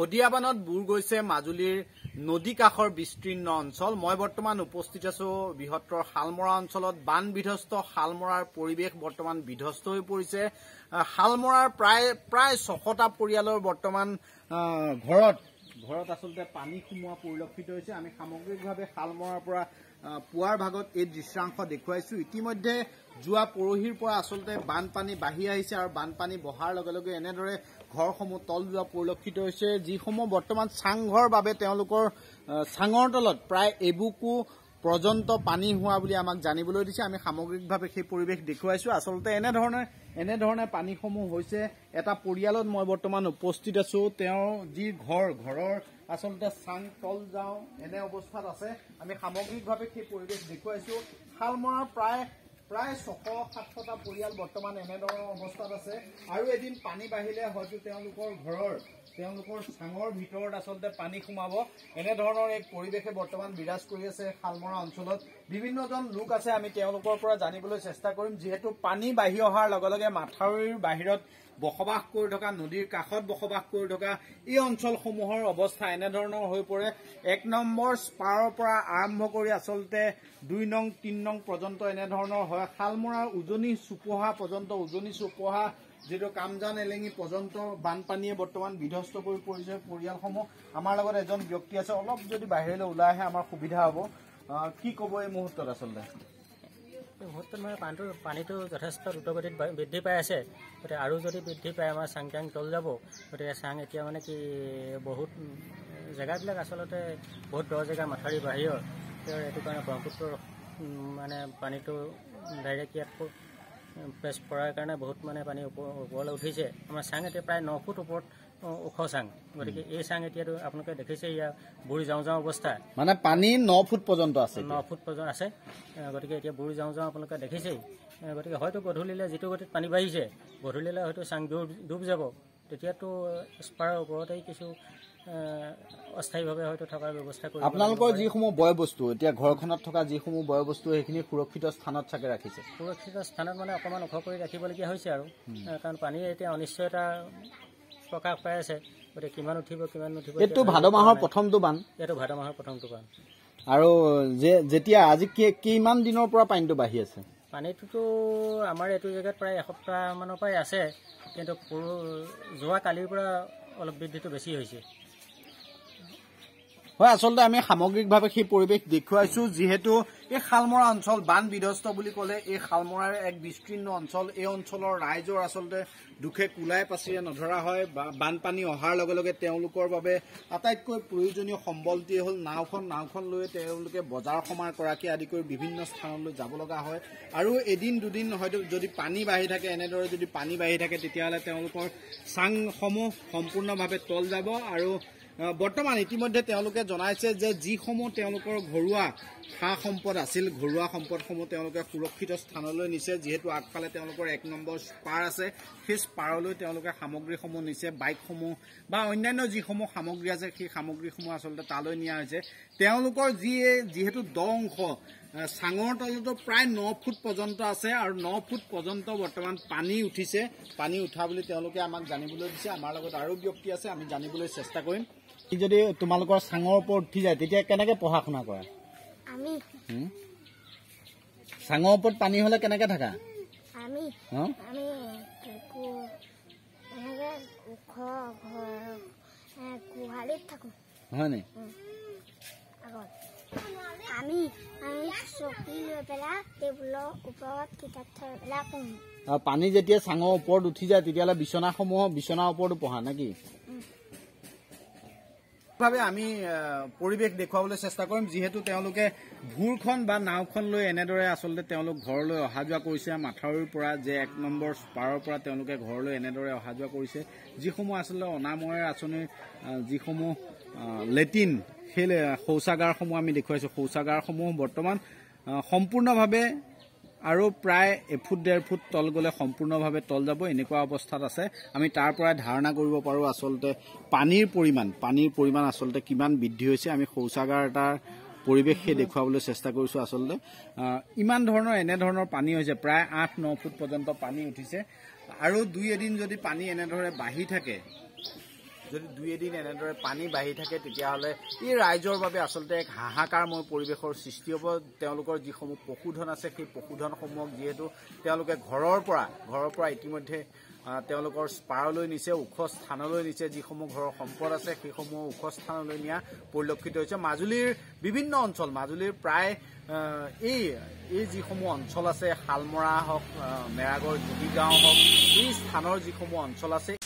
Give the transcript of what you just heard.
নদীয়াবানত বুৰ গৈছে মাজুলীৰ নদী কাষৰ বিস্তীৰ্ণ অঞ্চল। মই বৰ্তমান উপস্থিত আছো বৃহত্তৰ শালমৰা অঞ্চলত। বান বিধ্বস্ত শালমৰাৰ পৰিৱেশ বৰ্তমান বিধ্বস্ত হৈ পৰিছে। শালমৰাৰ প্ৰায় 6টা পৰিয়ালৰ বৰ্তমান ঘৰত আচলতে পানী সোমোৱা পৰিলক্ষিত হৈছে। আমি সামগ্ৰিকভাৱে শালমৰাৰ পৰা পুৱাৰ ভাগত এই দৃশ্যাংশ দেখুৱাইছো। ইতিমধ্যে যোৱা পৰহিৰ পৰা আচলতে বানপানী বাঢ়ি আহিছে আৰু বানপানী বহাৰ লগে লগে এনেদৰে ঘৰসমূহ তল যোৱা পৰিলক্ষিত হৈছে। যিসমূহ বৰ্তমান চাংঘৰ বাবে তেওঁলোকৰ চাঙৰ তলত প্ৰায় এবুকু পৰ্যন্ত পানী হোৱা বুলি আমাক জানিবলৈ দিছে। আমি সামগ্ৰিকভাৱে সেই পৰিৱেশ দেখুৱাইছো। আচলতে এনেধৰণে পানীসমূহ হৈছে। এটা পৰিয়ালত মই বৰ্তমান উপস্থিত আছো। তেওঁ যি ঘৰৰ আচলতে চাং তল যাওঁ এনে অৱস্থাত আছে। আমি সামগ্ৰিকভাৱে সেই পৰিৱেশ দেখুৱাইছো। শালমৰাৰ প্ৰায় 600-700টা পৰিয়াল বৰ্তমান এনেধৰণৰ অৱস্থাত আছে। আৰু এদিন পানী বাঢ়িলে হয়তো তেওঁলোকৰ চাঙৰ ভিতৰত আচলতে পানী সোমাব। এনেধৰণৰ এক পৰিৱেশে বৰ্তমান বিৰাজ কৰি আছে শালমৰা অঞ্চলত। বিভিন্নজন লোক আছে, আমি তেওঁলোকৰ পৰা জানিবলৈ চেষ্টা কৰিম। যিহেতু পানী বাঢ়ি অহাৰ লগে লগে মাথাউৰিৰ বাহিৰত বসবাস কৰি থকা, নদীৰ কাষত বসবাস কৰি থকা এই অঞ্চলসমূহৰ অৱস্থা এনেধৰণৰ হৈ পৰে। 1 নম্বৰ স্পাৰৰ পৰা আৰম্ভ কৰি আচলতে 2 নং 3 নং পৰ্যন্ত এনেধৰণৰ হয়। শালমৰাৰ উজনি চুপহা যিটো কামজান এলেঙি পৰ্যন্ত বানপানীয়ে বৰ্তমান বিধ্বস্ত কৰি পৰিছে পৰিয়ালসমূহ। আমাৰ লগত এজন ব্যক্তি আছে, অলপ যদি বাহিৰলৈ ওলাই আহে আমাৰ সুবিধা হ'ব। কি ক'ব এই মুহূৰ্তত? আচলতে মানে পানীটো যথেষ্ট দ্ৰুতগতিত বৃদ্ধি পাই আছে। গতিকে আৰু যদি বৃদ্ধি পায় আমাৰ চাং তল যাব। গতিকে চাং এতিয়া মানে কি বহুত জেগাবিলাক আচলতে বহুত দ জেগা মাথাউৰি বাহিৰৰ। এইটো কাৰণে ব্ৰহ্মপুত্ৰৰ মানে পানীটো ডাইৰেক্ট ইয়াত প্ৰেছ পৰাৰ কাৰণে বহুত মানে পানী ওপৰলৈ উঠিছে। আমাৰ চাং এতিয়া প্ৰায় 9 ফুট ওপৰত ওখ চাং। গতিকে এই চাং এতিয়াতো আপোনালোকে দেখিছে ইয়াৰ বুৰি যাওঁ অৱস্থা। মানে পানী 9 ফুট পৰ্যন্ত আছে, 9 ফুট পৰ্যন্ত আছে। গতিকে এতিয়া বুৰি যাওঁ আপোনালোকে দেখিছেই। গতিকে হয়তো গধূলিলৈ যিটো গতিত পানী বাঢ়িছে, গধূলিলৈ হয়তো চাং ডুব যাব। তেতিয়াতো স্পাৰৰ ওপৰতেই কিছু অস্থায়ীভাৱে হয়তো থকাৰ ব্যৱস্থা কৰিব। আপোনালোকৰ যিসমূহ বয় বস্তু এতিয়া ঘৰখনত থকা যিসমূহ বয় বস্তু সেইখিনি সুৰক্ষিত স্থানত চাগে ৰাখিছে? সুৰক্ষিত স্থানত মানে অকণমান ওখ কৰি ৰাখিবলগীয়া হৈছে আৰু, কাৰণ পানীয়ে এতিয়া অনিশ্চয়তা প্ৰকাশ পাই আছে। গতিকে কিমান উঠিব কিমান নুঠিব। এইটো ভাদ মাহৰ প্ৰথমটো বান। এইটো ভাদ মাহৰ প্ৰথমটো বান। আৰু যেতিয়া আজি কিমান দিনৰ পৰা পানীটো বাঢ়ি আছে? পানীটোতো আমাৰ এইটো জেগাত প্ৰায় এসপ্তাহমানৰ পৰাই আছে, কিন্তু যোৱা কালিৰ পৰা অলপ বৃদ্ধিটো বেছি হৈছে। হয়, আচলতে আমি সামগ্ৰিকভাৱে সেই পৰিৱেশ দেখুৱাইছো। যিহেতু এই শালমৰা অঞ্চল বান বিধ্বস্ত বুলি ক'লে এই শালমৰাৰ এক বিস্তীৰ্ণ অঞ্চল। এই অঞ্চলৰ ৰাইজৰ আচলতে দুখে কুলাই পাচিৰে নধৰা হয়। বানপানী অহাৰ লগে লগে তেওঁলোকৰ বাবে আটাইতকৈ প্ৰয়োজনীয় সম্বলটিয়ে হ'ল নাওখন লৈ তেওঁলোকে বজাৰ সমাৰ কৰাকে আদি কৰি বিভিন্ন স্থানলৈ যাব লগা হয়। আৰু এদিন দুদিন হয়তো যদি পানী বাঢ়ি থাকে, এনেদৰে যদি পানী বাঢ়ি থাকে, তেতিয়াহ'লে তেওঁলোকৰ চাংসমূহ সম্পূৰ্ণভাৱে তল যাব। আৰু বৰ্তমান ইতিমধ্যে তেওঁলোকে জনাইছে যে যিসমূহ তেওঁলোকৰ ঘৰুৱা সা সম্পদ আছিল, ঘৰুৱা সম্পদসমূহ তেওঁলোকে সুৰক্ষিত স্থানলৈ নিছে। যিহেতু আগফালে তেওঁলোকৰ 1 নম্বৰ স্পাৰ আছে, সেই স্পাৰলৈ তেওঁলোকে সামগ্ৰীসমূহ নিছে। বাইকসমূহ বা অন্যান্য যিসমূহ সামগ্ৰী আছে সেই সামগ্ৰীসমূহ আচলতে তালৈ নিয়া হৈছে। তেওঁলোকৰ যিহেতু দ অংশ চাঙৰ তলতো প্ৰায় 9 ফুট পৰ্যন্ত আছে আৰু 9 ফুট পৰ্যন্ত বৰ্তমান পানী উঠিছে। পানী উঠা বুলি তেওঁলোকে আমাক জানিবলৈ দিছে। আমাৰ লগত আৰু ব্যক্তি আছে, আমি জানিবলৈ চেষ্টা কৰিম। যদি তোমালোকৰ চাঙৰ ওপৰত উঠি যায় তেতিয়া কেনেকে পঢ়া শুনা কৰা? চাঙৰ ওপৰত পানী হলে কেনেকে থাকা? হয়নি? পানী যেতিয়া চাঙৰ ওপৰত উঠি যায় তেতিয়াহ'লে বিচনাৰ ওপৰতো পঢ়া নেকি? আমি পৰিৱেশ দেখুৱাবলৈ চেষ্টা কৰিম। যিহেতু তেওঁলোকে ভূৰখন বা নাওখন লৈ এনেদৰে আচলতে তেওঁলোক ঘৰলৈ অহা যোৱা কৰিছে। মাথাউৰিৰ পৰা যে 1 নম্বৰ স্পাৰৰ পৰা তেওঁলোকে ঘৰলৈ এনেদৰে অহা যোৱা কৰিছে। যিসমূহ আচলতে অনাময়ৰ আঁচনিৰ যিসমূহ লেট্ৰিন, সেই শৌচাগাৰসমূহ আমি দেখুৱাইছোঁ। শৌচাগাৰসমূহ বৰ্তমান সম্পূৰ্ণভাৱে আৰু প্ৰায় 1 ফুট 1.5 ফুট তল গ'লে সম্পূৰ্ণভাৱে তল যাব, এনেকুৱা অৱস্থাত আছে। আমি তাৰ পৰাই ধাৰণা কৰিব পাৰোঁ আচলতে পানীৰ পৰিমাণ আচলতে কিমান বৃদ্ধি হৈছে। আমি শৌচাগাৰ এটাৰ পৰিৱেশ সেই দেখুৱাবলৈ চেষ্টা কৰিছোঁ। আচলতে ইমান ধৰণৰ এনেধৰণৰ পানী হৈছে, প্ৰায় 8-9 ফুট পৰ্যন্ত পানী উঠিছে। আৰু 2 এদিন যদি পানী এনেদৰে বাঢ়ি থাকে যদি 2 এদিন এনেদৰে পানী বাঢ়ি থাকে তেতিয়াহ'লে এই ৰাইজৰ বাবে আচলতে এক হাহাকাৰময় পৰিৱেশৰ সৃষ্টি হ'ব। তেওঁলোকৰ যিসমূহ পশুধন আছে সেই পশুধনসমূহক যিহেতু তেওঁলোকে ঘৰৰ পৰা ইতিমধ্যে তেওঁলোকৰ স্পাৰলৈ নিছে, ওখ স্থানলৈ নিছে, যিসমূহ ঘৰৰ সম্পদ আছে সেইসমূহ ওখ স্থানলৈ নিয়া পৰিলক্ষিত হৈছে। মাজুলীৰ বিভিন্ন অঞ্চল, মাজুলীৰ প্ৰায় এই যিসমূহ অঞ্চল আছে, শালমৰা হওক, মেৰাগড় জুগি গাঁও হওক, এই স্থানৰ যিসমূহ অঞ্চল আছে